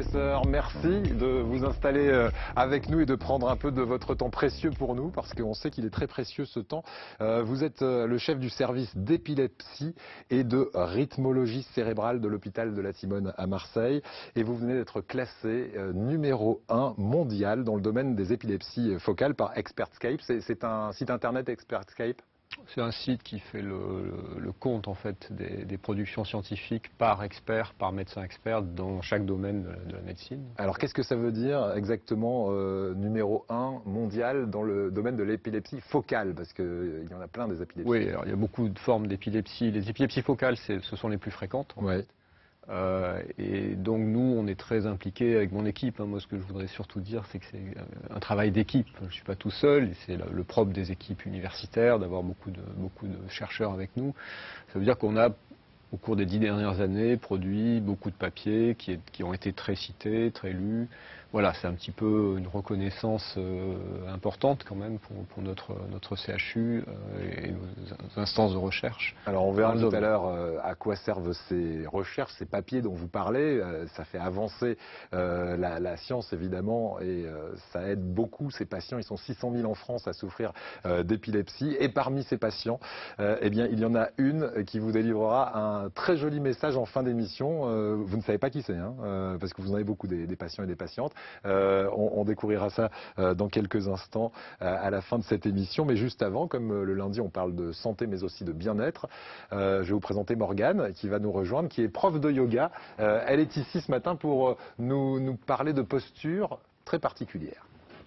professeur, merci de vous installer avec nous et de prendre un peu de votre temps précieux pour nous, parce qu'on sait qu'il est très précieux ce temps. Vous êtes le chef du service d'épilepsie et de rythmologie cérébrale de l'hôpital de la Timone à Marseille. Et vous venez d'être classé numéro 1 mondial dans le domaine des épilepsies focales par Expertscape. C'est un site internet Expertscape? C'est un site qui fait le compte en fait des productions scientifiques par expert, par médecin expert dans chaque domaine de la médecine. Alors qu'est-ce que ça veut dire exactement numéro 1 mondial dans le domaine de l'épilepsie focale? Parce qu'il y en a plein des épilepsies. Oui, alors il y a beaucoup de formes d'épilepsie. Les épilepsies focales, ce sont les plus fréquentes. Ouais. Et donc nous, on est très impliqués avec mon équipe. Moi, ce que je voudrais surtout dire, c'est que c'est un travail d'équipe. Je ne suis pas tout seul, et c'est le propre des équipes universitaires d'avoir beaucoup de chercheurs avec nous. Ça veut dire qu'on a, au cours des 10 dernières années, produit beaucoup de papiers qui ont été très cités, très lus. Voilà, c'est un petit peu une reconnaissance importante quand même pour notre CHU et nos instances de recherche. Alors on verra tout à l'heure à quoi servent ces recherches, ces papiers dont vous parlez. Ça fait avancer la science évidemment, et ça aide beaucoup ces patients. Ils sont 600 000 en France à souffrir d'épilepsie, et parmi ces patients, eh bien, il y en a une qui vous délivrera un très joli message en fin d'émission. Vous ne savez pas qui c'est, hein, parce que vous en avez beaucoup des patients et des patientes. On découvrira ça dans quelques instants à la fin de cette émission. Mais juste avant, comme le lundi on parle de santé mais aussi de bien-être, je vais vous présenter Morgane qui va nous rejoindre, qui est prof de yoga. Elle est ici ce matin pour nous parler de posture très particulière.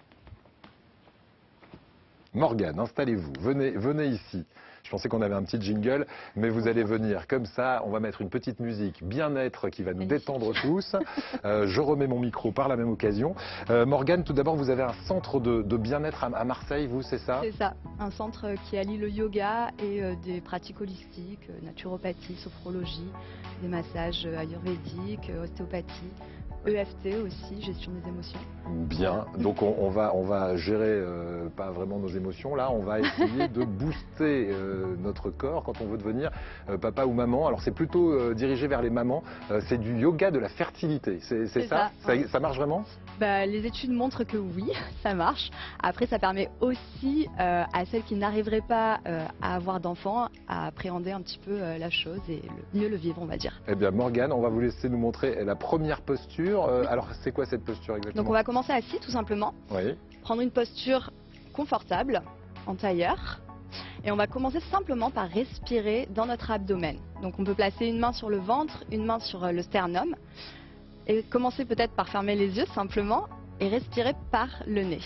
Morgane, installez-vous, venez ici. Je pensais qu'on avait un petit jingle, mais vous allez venir comme ça. On va mettre une petite musique bien-être qui va nous détendre tous. Je remets mon micro par la même occasion. Morgane, tout d'abord, vous avez un centre de bien-être à Marseille, vous, c'est ça? C'est ça, un centre qui allie le yoga et des pratiques holistiques, naturopathie, sophrologie, des massages ayurvédiques, ostéopathie. EFT aussi, gestion des émotions. Bien, donc on va gérer pas vraiment nos émotions là, on va essayer de booster notre corps quand on veut devenir papa ou maman. Alors c'est plutôt dirigé vers les mamans, c'est du yoga de la fertilité, c'est ça, ça marche vraiment? Les études montrent que oui, ça marche. Après, ça permet aussi à celles qui n'arriveraient pas à avoir d'enfants à appréhender un petit peu la chose et mieux le vivre, on va dire. Eh bien, Morgane, on va vous laisser nous montrer la première posture. Alors, c'est quoi cette posture exactement? Donc, on va commencer assis, tout simplement. Oui. Prendre une posture confortable, en tailleur. Et on va commencer simplement par respirer dans notre abdomen. Donc, on peut placer une main sur le ventre, une main sur le sternum. Et commencer peut-être par fermer les yeux simplement et respirer par le nez.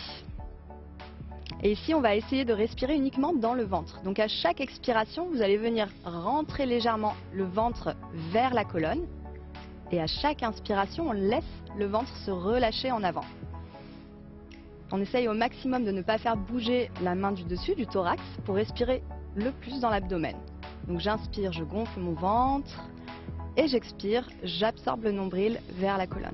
Et ici, on va essayer de respirer uniquement dans le ventre. Donc à chaque expiration, vous allez venir rentrer légèrement le ventre vers la colonne. Et à chaque inspiration, on laisse le ventre se relâcher en avant. On essaye au maximum de ne pas faire bouger la main du dessus, du thorax, pour respirer le plus dans l'abdomen. Donc j'inspire, je gonfle mon ventre. Et j'expire, j'absorbe le nombril vers la colonne.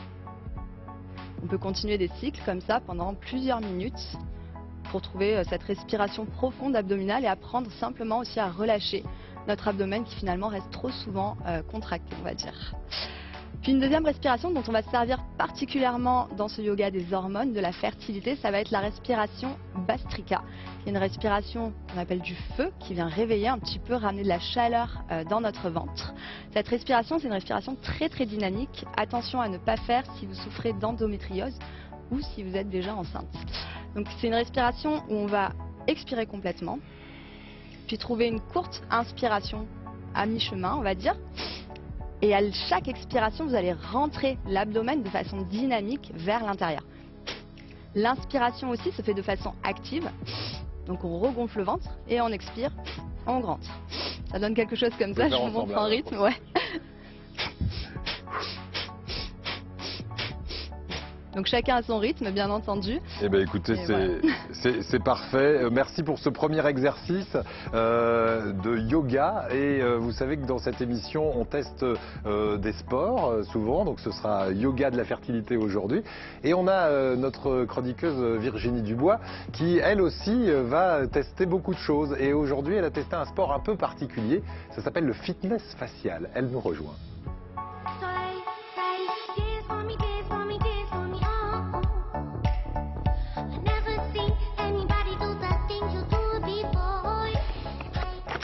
On peut continuer des cycles comme ça pendant plusieurs minutes pour trouver cette respiration profonde abdominale et apprendre simplement aussi à relâcher notre abdomen qui finalement reste trop souvent contracté, on va dire. Puis une deuxième respiration dont on va se servir particulièrement dans ce yoga des hormones, de la fertilité, ça va être la respiration Bhastrika. C'est une respiration qu'on appelle du feu qui vient réveiller un petit peu, ramener de la chaleur dans notre ventre. Cette respiration, c'est une respiration très très dynamique. Attention à ne pas faire si vous souffrez d'endométriose ou si vous êtes déjà enceinte. Donc c'est une respiration où on va expirer complètement, puis trouver une courte inspiration à mi-chemin, on va dire. Et à chaque expiration, vous allez rentrer l'abdomen de façon dynamique vers l'intérieur. L'inspiration aussi se fait de façon active. Donc on regonfle le ventre et on expire, on rentre. Ça donne quelque chose comme ça, je vous montre en rythme. Ouais. Donc chacun a son rythme, bien entendu. Eh bien écoutez, c'est parfait. Merci pour ce premier exercice de yoga. Et vous savez que dans cette émission, on teste des sports souvent. Donc ce sera yoga de la fertilité aujourd'hui. Et on a notre chroniqueuse Virginie Dubois qui, elle aussi, va tester beaucoup de choses. Et aujourd'hui, elle a testé un sport un peu particulier. Ça s'appelle le fitness facial. Elle nous rejoint.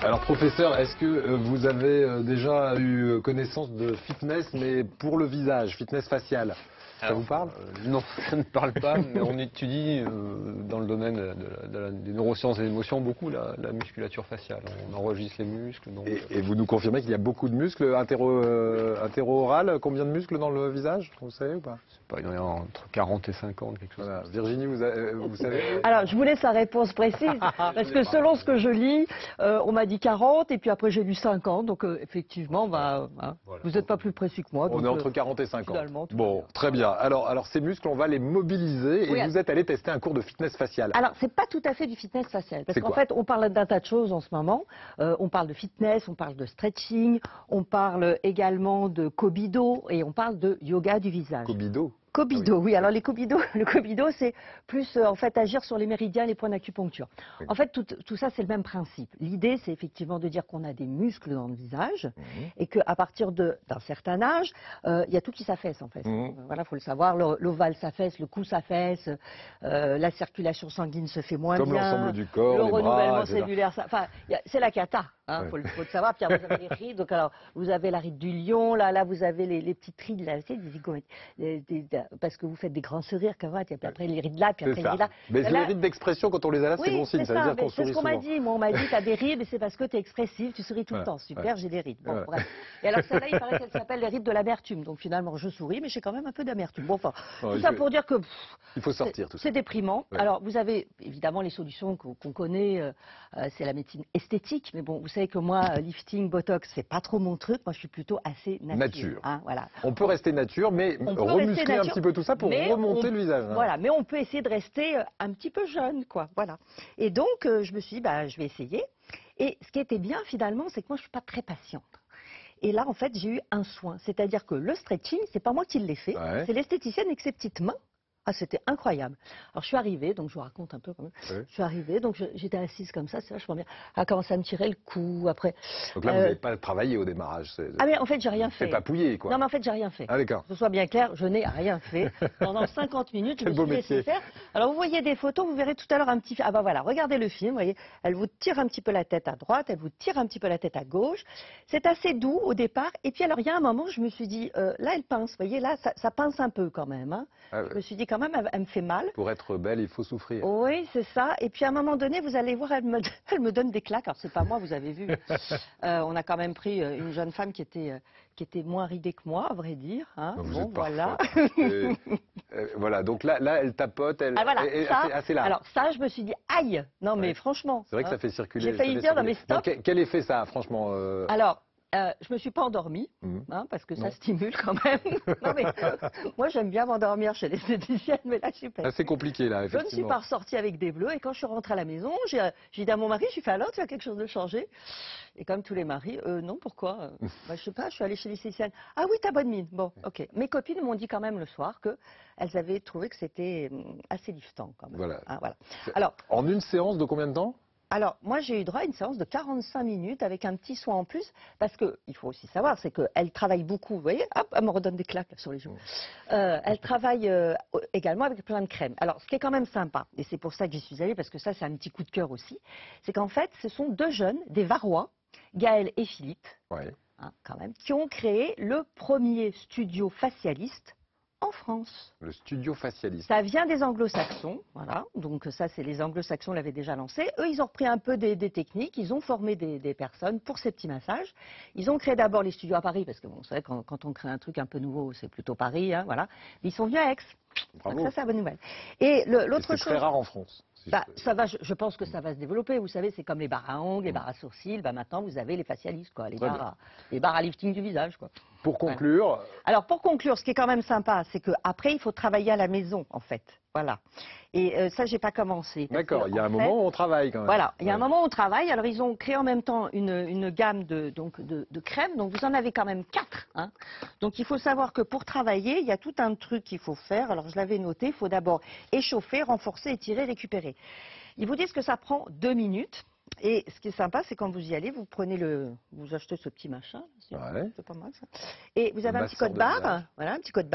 Alors professeur, est-ce que vous avez déjà eu connaissance de fitness, mais pour le visage, fitness facial? Ça vous parle? Non, ça ne parle pas, mais on étudie dans le domaine des neurosciences et des émotions beaucoup la musculature faciale. On enregistre les muscles. Donc, et vous nous confirmez qu'il y a beaucoup de muscles intéro-oral? Combien de muscles dans le visage? Vous savez ou pas? il y en a entre 40 et 50, quelque chose. Voilà. Virginie, vous savez? Alors, je voulais sa réponse précise, parce que selon ce que je lis, on m'a dit 40, et puis après j'ai lu 50, donc effectivement, voilà. Vous n'êtes pas plus précis que moi. On donc, est entre 40 et 50. Bon, très bien. Alors ces muscles, on va les mobiliser, et oui, vous êtes allé tester un cours de fitness facial. Alors, c'est pas tout à fait du fitness facial, parce qu'en fait, on parle d'un tas de choses en ce moment. On parle de fitness, on parle de stretching, on parle également de Kobido, et on parle de yoga du visage. Kobido? Kobido, oui. Alors le Kobido, c'est plus en fait agir sur les méridiens, les points d'acupuncture. Oui. En fait, tout ça, c'est le même principe. L'idée, c'est effectivement de dire qu'on a des muscles dans le visage et qu'à partir d'un certain âge, il y a tout qui s'affaisse en fait. Voilà, faut le savoir. L'ovale s'affaisse, le cou s'affaisse, la circulation sanguine se fait moins comme bien. Comme l'ensemble du corps, le les renouvellement bras, cellulaire, enfin, c'est la cata. Hein, faut le savoir. Puis après, vous avez les rides. Donc alors, vous avez la ride du lion. Là, vous avez les petites rides là, parce que vous faites des grands sourires comme ça, puis après les rides là, puis après les rides là. Mais les rides d'expression, quand on les a là, c'est bon signe, ça veut dire qu'on sourit souvent. C'est ce qu'on m'a dit. Moi, on m'a dit, t'as des rides, et c'est parce que t'es expressif, tu souris tout le temps. Super, j'ai des rides. Bon, bref. Et alors celle-là, il paraît qu'elle s'appelle les rides de l'amertume. Donc finalement, je souris, mais j'ai quand même un peu d'amertume. Bon, enfin, tout ça pour dire que il faut sortir tout ça. C'est déprimant. Alors vous avez évidemment les solutions qu'on connaît, c'est la médecine esthétique, mais bon, vous savez que moi, lifting, botox, c'est pas trop mon truc. Moi, je suis plutôt assez nature. Hein, voilà. On peut rester nature, mais remuscler un petit peu tout ça pour remonter le visage. Voilà, mais on peut essayer de rester un petit peu jeune, quoi. Voilà. Et donc, je me suis dit, je vais essayer. Et ce qui était bien, finalement, c'est que moi, je suis pas très patiente. Et là, en fait, j'ai eu un soin. C'est-à-dire que le stretching, c'est pas moi qui l'ai fait, c'est l'esthéticienne avec ses petites mains. Ah, c'était incroyable. Alors, je suis arrivée, donc je vous raconte un peu quand même. Je suis arrivée, donc j'étais assise comme ça, c'est vachement bien. Elle a commencé à me tirer le cou, après... Donc là, vous n'avez pas travaillé au démarrage? Ah, mais en fait, j'ai rien fait. C'est papouillé, quoi. Non, mais en fait, j'ai rien fait. Ah, d'accord. Que ce soit bien clair, je n'ai rien fait. Pendant 50 minutes, je me suis laissé faire. Alors, vous voyez des photos, vous verrez tout à l'heure un petit... Ah, bah voilà, regardez le film, vous voyez. Elle vous tire un petit peu la tête à droite, elle vous tire un petit peu la tête à gauche. C'est assez doux au départ. Et puis, alors, il y a un moment, je me suis dit, là, elle pince. Vous voyez, là, ça pince un peu quand même. Hein. Je me suis dit, quand même, elle me fait mal. Pour être belle, il faut souffrir. Oui, c'est ça. Et puis à un moment donné, vous allez voir, elle me donne des claques. Alors c'est pas moi, vous avez vu. On a quand même pris une jeune femme qui était moins ridée que moi, à vrai dire. Hein. Bon, voilà. Voilà. Donc là, elle tapote, elle est assez large. Alors ça, je me suis dit, aïe. Non, mais franchement. C'est vrai que ça fait circuler. J'ai failli dire, non mais stop. Donc, quel effet ça a, franchement Alors. Je me suis pas endormie, parce que ça stimule quand même. Non, mais, moi, j'aime bien m'endormir chez les esthéticiennes, mais là, je suis pas. C'est compliqué, là, effectivement. Je ne suis pas ressortie avec des bleus, et quand je suis rentrée à la maison, j'ai dit à mon mari, je lui fais alors, tu as quelque chose de changé? Et comme tous les maris, non, pourquoi? Je sais pas, je suis allée chez l'esthéticienne. Ah oui, t'as bonne mine. Bon, ok. Mes copines m'ont dit quand même le soir qu'elles avaient trouvé que c'était assez liftant, quand même. Voilà. Hein, voilà. Alors, en une séance de combien de temps? Alors, moi, j'ai eu droit à une séance de 45 minutes avec un petit soin en plus, parce qu'il faut aussi savoir, c'est qu'elle travaille beaucoup, vous voyez, hop, elle me redonne des claques là, sur les joues. Elle travaille également avec plein de crèmes. Alors, ce qui est quand même sympa, et c'est pour ça que j'y suis allée, parce que ça, c'est un petit coup de cœur aussi, c'est qu'en fait, ce sont deux jeunes, des Varois, Gaël et Philippe, quand même, qui ont créé le premier studio facialiste en France. Le studio facialiste. Ça vient des anglo-saxons, voilà. Donc ça, c'est les anglo-saxons l'avaient déjà lancé. Eux, ils ont repris un peu des techniques, ils ont formé des personnes pour ces petits massages. Ils ont créé d'abord les studios à Paris, parce que bon, vous savez, quand on crée un truc un peu nouveau, c'est plutôt Paris, hein, voilà. Mais ils sont venus à Aix. Bravo. Donc ça, c'est la bonne nouvelle. Et l'autre chose... C'est très rare en France. Si ça va, je pense que ça va se développer. Vous savez, c'est comme les barres à ongles, les barres à sourcils. Maintenant, vous avez les facialistes, quoi, les barres à lifting du visage, quoi. Pour conclure. Alors, pour conclure, ce qui est quand même sympa, c'est qu'après, il faut travailler à la maison, en fait. Voilà. Et ça, j'ai pas commencé. D'accord, il y a un moment où on travaille quand même. Voilà, il y a un moment où on travaille. Alors, ils ont créé en même temps une gamme de crèmes. Donc, vous en avez quand même 4. Hein. Donc, il faut savoir que pour travailler, il y a tout un truc qu'il faut faire. Alors, je l'avais noté. Il faut d'abord échauffer, renforcer, étirer, récupérer. Ils vous disent que ça prend 2 minutes. Et ce qui est sympa, c'est quand vous y allez, vous prenez vous achetez ce petit machin, c'est pas mal ça. Et vous avez un petit code barre, voilà, un petit code barre avec votre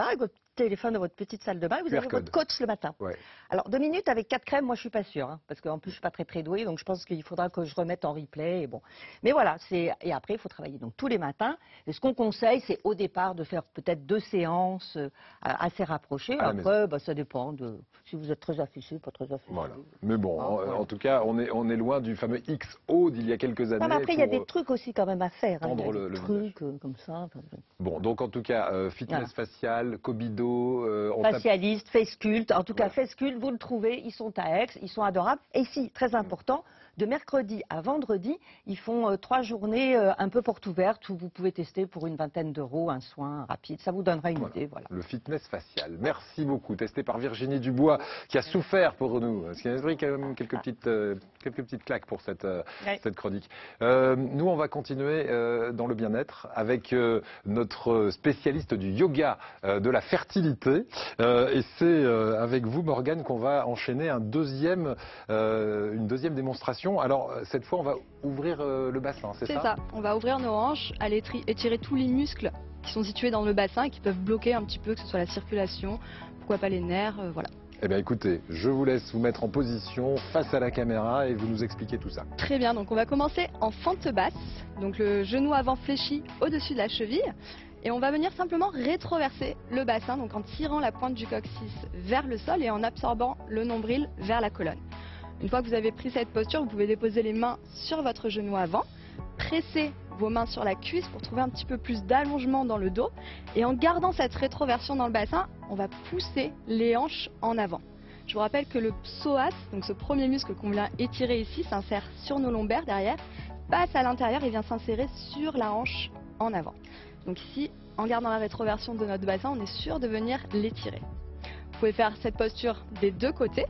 téléphone dans votre petite salle de bain, vous QR avez code. votre coach le matin. Ouais. Alors 2 minutes avec 4 crèmes, moi je suis pas sûre, hein, parce qu'en plus je suis pas très douée, donc je pense qu'il faudra que je remette en replay. Et bon, mais voilà, et après il faut travailler donc tous les matins. Et ce qu'on conseille, c'est au départ de faire peut-être 2 séances assez rapprochées. À la Après, bah, ça dépend de si vous êtes très affiché, pas très affiché. Voilà. Mais bon, Voilà. en tout cas, on est loin du fameux XO d'il y a quelques années. Non, mais après il y a pour, des trucs aussi quand même à faire. Hein. Il y tendre a des le trucs comme ça. Enfin, Bon, donc en tout cas, fitness facial, Cobido, facialiste, FaceCult. En tout cas, FaceCult, vous le trouvez, ils sont à Aix, ils sont adorables. Et si, très important, de mercredi à vendredi, ils font 3 journées un peu porte ouverte où vous pouvez tester pour une vingtaine d'euros un soin rapide. Ça vous donnera une idée. Voilà. Le fitness facial. Merci beaucoup. Testé par Virginie Dubois, qui a souffert pour nous. Parce qu'il y a quand même quelques petites claques pour cette chronique. Nous, on va continuer dans le bien-être avec notre spécialiste du yoga de la fertilité. Et c'est avec vous, Morgane, qu'on va enchaîner une deuxième démonstration. Alors, cette fois, on va ouvrir le bassin, c'est ça? C'est ça, on va ouvrir nos hanches, aller étirer tous les muscles qui sont situés dans le bassin et qui peuvent bloquer un petit peu, que ce soit la circulation, pourquoi pas les nerfs, voilà. Eh bien écoutez, je vous laisse vous mettre en position face à la caméra et vous nous expliquer tout ça. Très bien, donc on va commencer en fente basse, donc le genou avant fléchi au-dessus de la cheville. Et on va venir simplement rétroverser le bassin, donc en tirant la pointe du coccyx vers le sol et en absorbant le nombril vers la colonne. Une fois que vous avez pris cette posture, vous pouvez déposer les mains sur votre genou avant, presser vos mains sur la cuisse pour trouver un petit peu plus d'allongement dans le dos. Et en gardant cette rétroversion dans le bassin, on va pousser les hanches en avant. Je vous rappelle que le psoas, donc ce premier muscle qu'on vient étirer ici, s'insère sur nos lombaires derrière, passe à l'intérieur et vient s'insérer sur la hanche en avant. Donc ici, en gardant la rétroversion de notre bassin, on est sûr de venir l'étirer. Vous pouvez faire cette posture des deux côtés.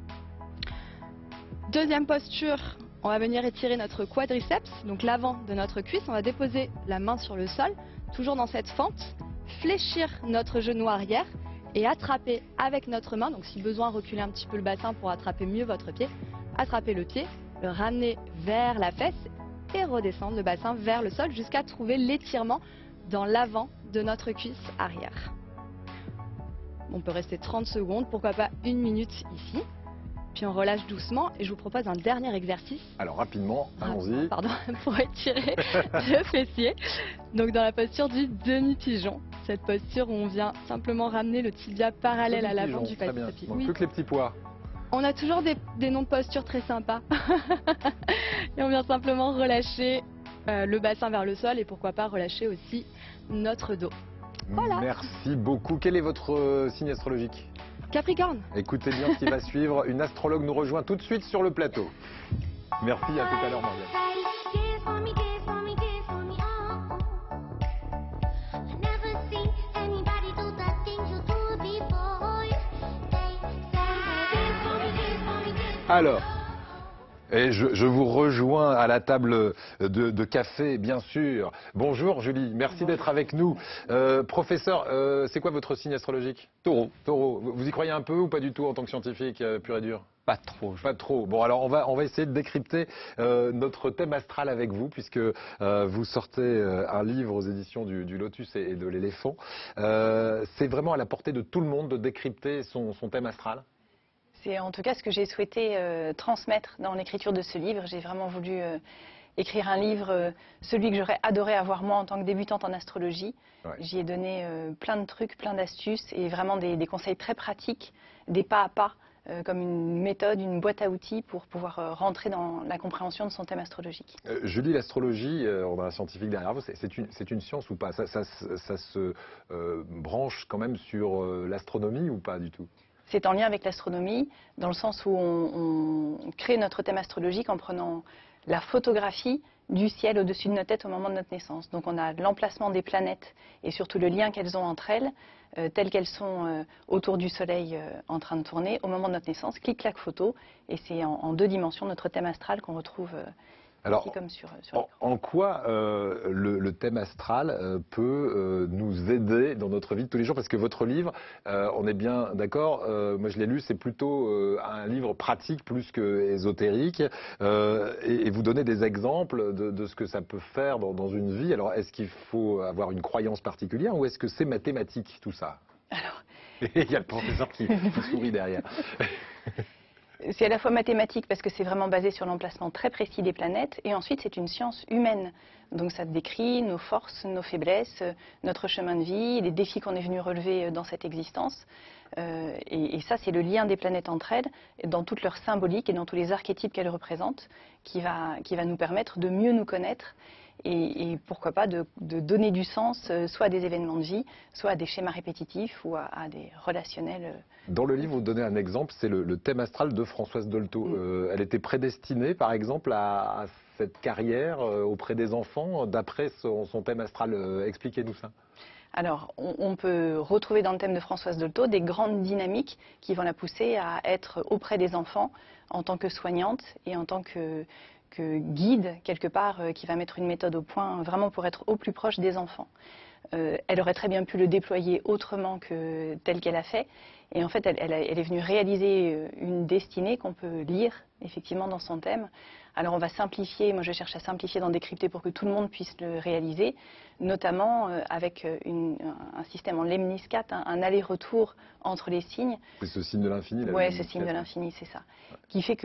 Deuxième posture, on va venir étirer notre quadriceps, donc l'avant de notre cuisse. On va déposer la main sur le sol, toujours dans cette fente, fléchir notre genou arrière et attraper avec notre main, donc si besoin, reculer un petit peu le bassin pour attraper mieux votre pied, attraper le pied, le ramener vers la fesse et redescendre le bassin vers le sol jusqu'à trouver l'étirement dans l'avant de notre cuisse arrière. On peut rester 30 secondes, pourquoi pas 1 minute ici. Puis on relâche doucement et je vous propose un dernier exercice. Alors rapidement, allons-y. Pardon, pour étirer le fessier. Donc dans la posture du demi-pigeon. Cette posture où on vient simplement ramener le tibia parallèle à l'avant du très bien. tapis. Bon, plus que les petits pois. On a toujours des noms de postures très sympas. Et on vient simplement relâcher le bassin vers le sol et pourquoi pas relâcher aussi notre dos. Voilà. Merci beaucoup. Quel est votre signe astrologique? Capricorne. Écoutez bien ce qui va suivre. Une astrologue nous rejoint tout de suite sur le plateau. Merci, à tout à l'heure, Morgane. Alors, et je vous rejoins à la table de café, bien sûr. Bonjour Julie, merci d'être avec nous. Professeur, c'est quoi votre signe astrologique? Taureau. Taureau. Vous y croyez un peu ou pas du tout en tant que scientifique pur et dur? Pas trop. Pas trop. Bon, alors on va essayer de décrypter notre thème astral avec vous, puisque vous sortez un livre aux éditions du Lotus et de l'Éléphant. C'est vraiment à la portée de tout le monde de décrypter son thème astral? C'est en tout cas ce que j'ai souhaité transmettre dans l'écriture de ce livre. J'ai vraiment voulu écrire un livre, celui que j'aurais adoré avoir moi en tant que débutante en astrologie. Ouais. J'y ai donné plein de trucs, plein d'astuces et vraiment des conseils très pratiques, des pas à pas, comme une méthode, une boîte à outils pour pouvoir rentrer dans la compréhension de son thème astrologique. Julie, l'astrologie, on a un scientifique derrière vous, c'est une science ou pas? Ça se branche quand même sur l'astronomie ou pas du tout? C'est en lien avec l'astronomie, dans le sens où on crée notre thème astrologique en prenant la photographie du ciel au-dessus de notre tête au moment de notre naissance. Donc on a l'emplacement des planètes et surtout le lien qu'elles ont entre elles, telles qu'elles sont autour du Soleil en train de tourner au moment de notre naissance. Clic-clac photo, et c'est en 2 dimensions notre thème astral qu'on retrouve alors, ici comme sur en quoi le thème astral peut nous aider dans notre vie de tous les jours? Parce que votre livre, on est bien d'accord, moi je l'ai lu, c'est plutôt un livre pratique plus que ésotérique, et vous donnez des exemples de ce que ça peut faire dans une vie. Alors est-ce qu'il faut avoir une croyance particulière ou est-ce que c'est mathématique tout ça? Alors, Il y a le professeur qui sourit derrière. c'est à la fois mathématique parce que c'est vraiment basé sur l'emplacement très précis des planètes, et ensuite c'est une science humaine. Donc ça décrit nos forces, nos faiblesses, notre chemin de vie, les défis qu'on est venu relever dans cette existence. Et ça, c'est le lien des planètes entre elles, dans toute leur symbolique et dans tous les archétypes qu'elles représentent, qui va nous permettre de mieux nous connaître. Et pourquoi pas de donner du sens, soit à des événements de vie, soit à des schémas répétitifs ou à des relationnels. Dans le livre, vous donnez un exemple, c'est le thème astral de Françoise Dolto. Elle était prédestinée, par exemple, à cette carrière auprès des enfants, d'après son thème astral. Expliquez-nous ça. Alors, on peut retrouver dans le thème de Françoise Dolto des grandes dynamiques qui vont la pousser à être auprès des enfants en tant que soignante et en tant que guide, quelque part, qui va mettre une méthode au point vraiment pour être au plus proche des enfants. Elle aurait très bien pu le déployer autrement que tel qu'elle a fait. Et en fait, elle est venue réaliser une destinée qu'on peut lire effectivement dans son thème. Alors on va simplifier, moi je cherche à simplifier, d'en décrypter pour que tout le monde puisse le réaliser, notamment avec un système en lemniscate, un aller-retour entre les signes. C'est ce signe de l'infini. Oui, ce signe de l'infini, c'est ça. Qui fait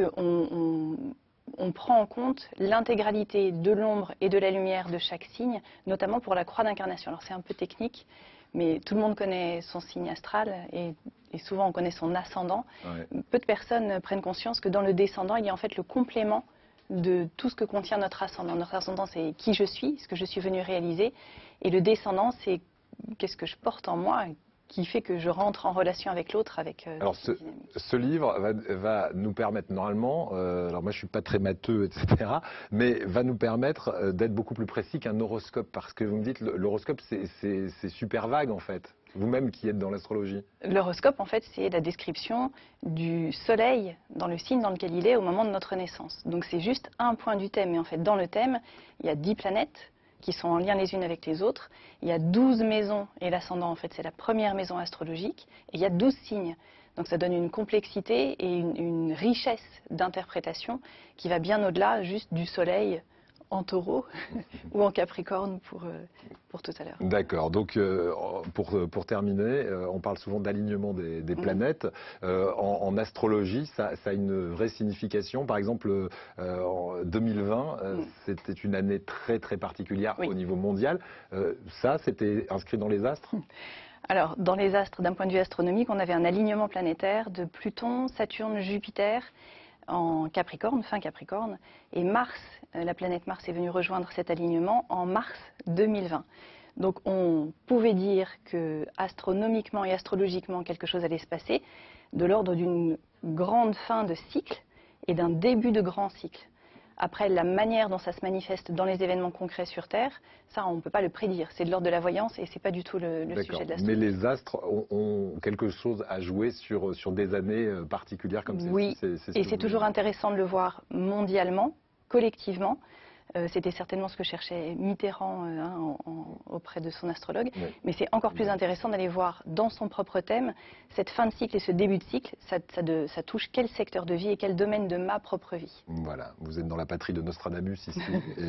qu'on prend en compte l'intégralité de l'ombre et de la lumière de chaque signe, notamment pour la croix d'incarnation. Alors c'est un peu technique, mais tout le monde connaît son signe astral et souvent on connaît son ascendant. Ouais. Peu de personnes prennent conscience que dans le descendant, il y a en fait le complément de tout ce que contient notre ascendant. Notre ascendant, c'est qui je suis, ce que je suis venu réaliser, et le descendant, c'est qu'est-ce que je porte en moi, qui fait que je rentre en relation avec l'autre. Alors ce livre va nous permettre normalement, alors moi je suis pas très matheux, etc., mais va nous permettre d'être beaucoup plus précis qu'un horoscope, parce que vous me dites l'horoscope c'est super vague en fait, vous-même qui êtes dans l'astrologie. L'horoscope en fait c'est la description du soleil dans le signe dans lequel il est au moment de notre naissance. Donc c'est juste un point du thème, et en fait dans le thème il y a 10 planètes qui sont en lien les unes avec les autres. Il y a 12 maisons, et l'ascendant, en fait, c'est la première maison astrologique, et il y a 12 signes. Donc ça donne une complexité et une richesse d'interprétation qui va bien au-delà juste du soleil en taureau ou en capricorne pour tout à l'heure. D'accord. Donc, pour terminer, on parle souvent d'alignement des planètes. En astrologie, ça a une vraie signification. Par exemple, en 2020, c'était une année très, très particulière au niveau mondial. Ça, c'était inscrit dans les astres ? Alors, dans les astres, d'un point de vue astronomique, on avait un alignement planétaire de Pluton, Saturne, Jupiter, en Capricorne, fin Capricorne, et Mars, la planète Mars est venue rejoindre cet alignement en mars 2020. Donc on pouvait dire que astronomiquement et astrologiquement quelque chose allait se passer, de l'ordre d'une grande fin de cycle et d'un début de grand cycle. Après, la manière dont ça se manifeste dans les événements concrets sur Terre, ça, on ne peut pas le prédire. C'est de l'ordre de la voyance et ce n'est pas du tout le sujet de l'astrologie. Mais les astres ont quelque chose à jouer sur des années particulières comme celle-ci. Oui, et c'est toujours intéressant de le voir mondialement, collectivement. C'était certainement ce que cherchait Mitterrand auprès de son astrologue. Oui. Mais c'est encore plus intéressant d'aller voir dans son propre thème cette fin de cycle et ce début de cycle. Ça touche quel secteur de vie et quel domaine de ma propre vie. Voilà, vous êtes dans la patrie de Nostradamus ici.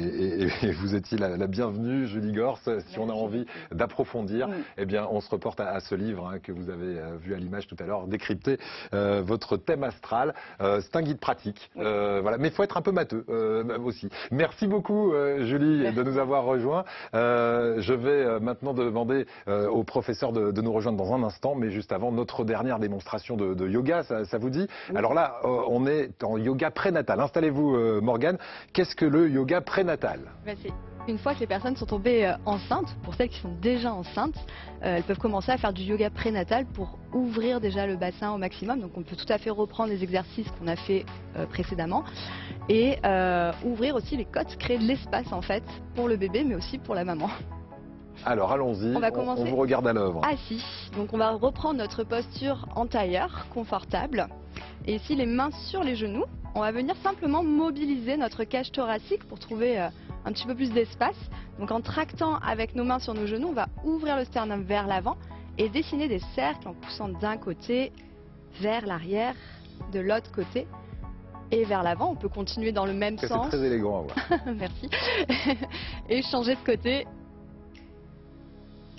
et vous étiez la bienvenue, Julie Gors. Si on a envie d'approfondir, eh bien, on se reporte à ce livre que vous avez vu à l'image tout à l'heure, décrypter votre thème astral. C'est un guide pratique. Voilà. Mais il faut être un peu matheux aussi. Merci beaucoup Julie de nous avoir rejoints. Je vais maintenant demander au professeur de nous rejoindre dans un instant, mais juste avant notre dernière démonstration de yoga, ça vous dit? Alors là, on est en yoga prénatal. Installez-vous Morgane. Qu'est-ce que le yoga prénatal? Une fois que les personnes sont tombées enceintes, pour celles qui sont déjà enceintes, elles peuvent commencer à faire du yoga prénatal pour ouvrir déjà le bassin au maximum. Donc on peut tout à fait reprendre les exercices qu'on a fait précédemment et ouvrir aussi les côtes, créer de l'espace en fait pour le bébé mais aussi pour la maman. Alors allons-y, on vous regarde à l'œuvre. Assis, donc on va reprendre notre posture en tailleur, confortable. Et ici les mains sur les genoux, on va venir simplement mobiliser notre cage thoracique pour trouver un petit peu plus d'espace. Donc en tractant avec nos mains sur nos genoux, on va ouvrir le sternum vers l'avant et dessiner des cercles en poussant d'un côté vers l'arrière, de l'autre côté et vers l'avant. On peut continuer dans le même sens. C'est très élégant à voir. Merci. Et changer de côté.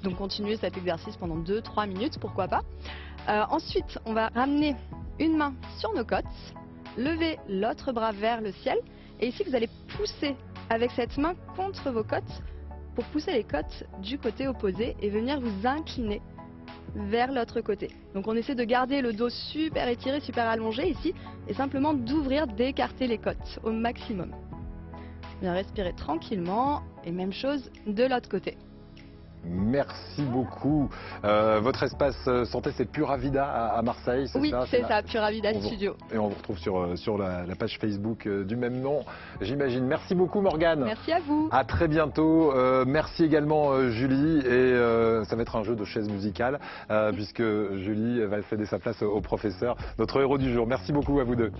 Donc continuez cet exercice pendant 2-3 minutes, pourquoi pas. Ensuite, on va ramener une main sur nos côtes, lever l'autre bras vers le ciel. Et ici, vous allez pousser avec cette main contre vos côtes pour pousser les côtes du côté opposé et venir vous incliner vers l'autre côté. Donc on essaie de garder le dos super étiré, super allongé ici et simplement d'ouvrir, d'écarter les côtes au maximum. Bien respirer tranquillement et même chose de l'autre côté. Merci beaucoup. Votre espace santé, c'est Pura Vida à Marseille, c'est oui, ça? Oui, c'est ça, Pura Vida Studio. Et on vous retrouve sur la page Facebook du même nom, j'imagine. Merci beaucoup, Morgane. Merci à vous. À très bientôt. Merci également, Julie. Et ça va être un jeu de chaises musicales, puisque Julie va céder sa place au professeur, notre héros du jour. Merci beaucoup à vous deux.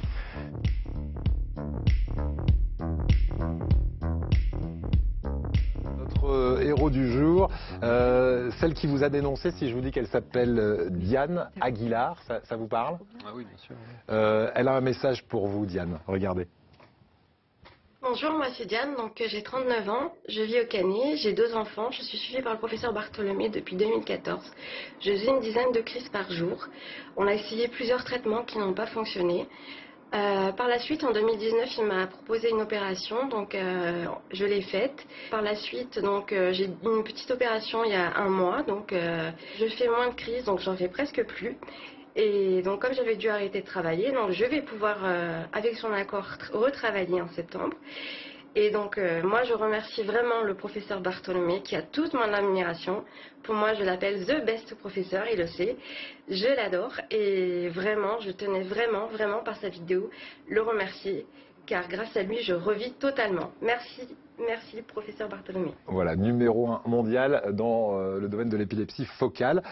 Héros du jour, celle qui vous a dénoncé, si je vous dis qu'elle s'appelle Diane Aguilar, ça vous parle? Ah oui, bien sûr. Elle a un message pour vous, Diane, regardez. Bonjour, moi c'est Diane, donc j'ai 39 ans, je vis au Canet, j'ai 2 enfants, je suis suivie par le professeur Bartholomé depuis 2014. Je faisais une dizaine de crises par jour. On a essayé plusieurs traitements qui n'ont pas fonctionné. Par la suite, en 2019, il m'a proposé une opération, donc je l'ai faite. Par la suite, donc j'ai une petite opération il y a 1 mois, donc je fais moins de crises, donc j'en fais presque plus. Et donc comme j'avais dû arrêter de travailler, donc je vais pouvoir, avec son accord, retravailler en septembre. Et donc moi je remercie vraiment le professeur Bartholomé qui a toute mon admiration. Pour moi je l'appelle the best professeur, il le sait. Je l'adore et vraiment je tenais vraiment par sa vidéo le remercier car grâce à lui je revis totalement. Merci professeur Bartholomé. Voilà, numéro 1 mondial dans le domaine de l'épilepsie focale.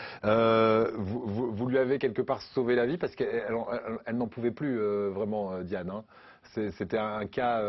Vous lui avez quelque part sauvé la vie parce qu'elle n'en pouvait plus vraiment, Diane. Hein. C'était un cas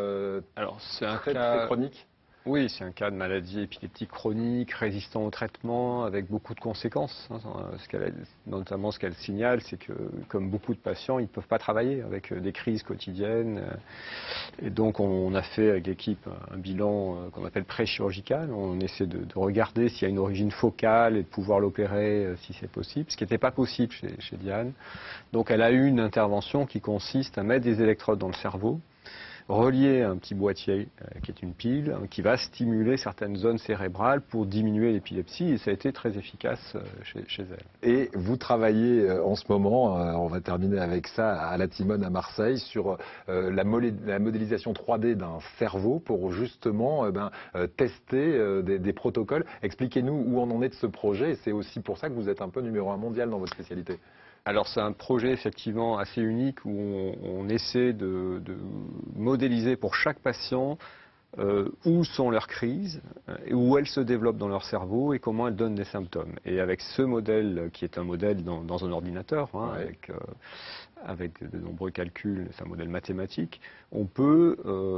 très chronique. Oui, c'est un cas de maladie épileptique chronique, résistant au traitement, avec beaucoup de conséquences. Notamment ce qu'elle signale, c'est que, comme beaucoup de patients, ils ne peuvent pas travailler avec des crises quotidiennes. Et donc, on a fait avec l'équipe un bilan qu'on appelle pré-chirurgical. On essaie de regarder s'il y a une origine focale et de pouvoir l'opérer si c'est possible, ce qui n'était pas possible chez Diane. Donc, elle a eu une intervention qui consiste à mettre des électrodes dans le cerveau, relié à un petit boîtier qui est une pile, qui va stimuler certaines zones cérébrales pour diminuer l'épilepsie, et ça a été très efficace chez elle. Et vous travaillez en ce moment, on va terminer avec ça, à la Timone à Marseille, sur la modélisation 3D d'un cerveau pour justement tester des protocoles. Expliquez-nous où on en est de ce projet, et c'est aussi pour ça que vous êtes un peu numéro 1 mondial dans votre spécialité. Alors c'est un projet effectivement assez unique où on essaie de modéliser pour chaque patient où sont leurs crises, où elles se développent dans leur cerveau et comment elles donnent des symptômes. Et avec ce modèle, qui est un modèle dans un ordinateur, hein, ouais, avec de nombreux calculs, c'est un modèle mathématique, on peut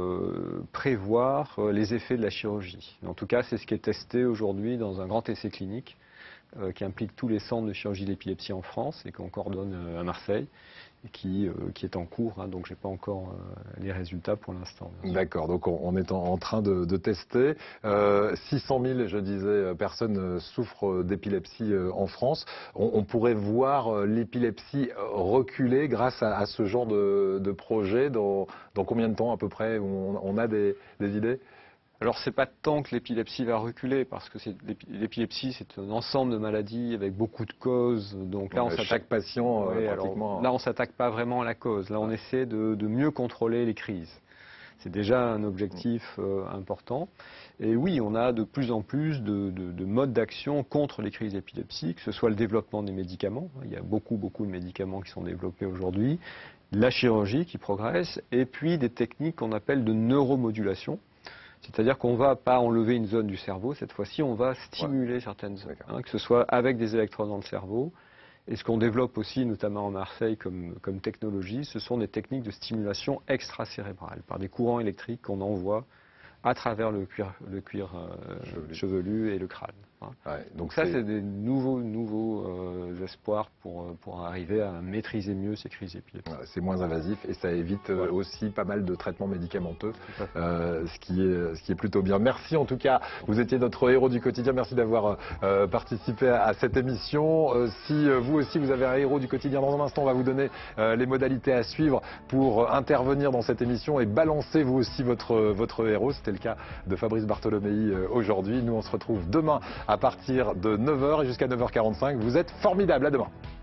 prévoir les effets de la chirurgie. En tout cas, c'est ce qui est testé aujourd'hui dans un grand essai clinique qui implique tous les centres de chirurgie d'épilepsie en France et qu'on coordonne à Marseille et qui est en cours, hein, donc je n'ai pas encore les résultats pour l'instant. D'accord, donc on est en train de tester. 600 000, je disais, personnes souffrent d'épilepsie en France. On pourrait voir l'épilepsie reculer grâce à ce genre de projet dans combien de temps à peu près? On a des idées? Alors c'est pas tant que l'épilepsie va reculer, parce que l'épilepsie c'est un ensemble de maladies avec beaucoup de causes. Donc là, chaque patient, pratiquement. Là on s'attaque pas vraiment à la cause. Là on essaie de mieux contrôler les crises. C'est déjà un objectif important. Et oui, on a de plus en plus de modes d'action contre les crises épileptiques, que ce soit le développement des médicaments. Il y a beaucoup de médicaments qui sont développés aujourd'hui, la chirurgie qui progresse, et puis des techniques qu'on appelle de neuromodulation. C'est-à-dire qu'on ne va pas enlever une zone du cerveau, cette fois-ci on va stimuler certaines zones, hein, que ce soit avec des électrodes dans le cerveau. Et ce qu'on développe aussi, notamment en Marseille comme technologie, ce sont des techniques de stimulation extracérébrale, par des courants électriques qu'on envoie à travers le cuir chevelu et le crâne. Ouais. Donc ça, c'est des nouveaux espoirs pour arriver à maîtriser mieux ces crises épileptiques. C'est moins invasif et ça évite aussi pas mal de traitements médicamenteux, ce qui est plutôt bien. Merci en tout cas, vous étiez notre héros du quotidien. Merci d'avoir participé à cette émission. Si vous aussi vous avez un héros du quotidien, dans un instant on va vous donner les modalités à suivre pour intervenir dans cette émission et balancer vous aussi votre héros. C'était le cas de Fabrice Bartholomei aujourd'hui. Nous on se retrouve demain à partir de 9h et jusqu'à 9h45. Vous êtes formidables. À demain.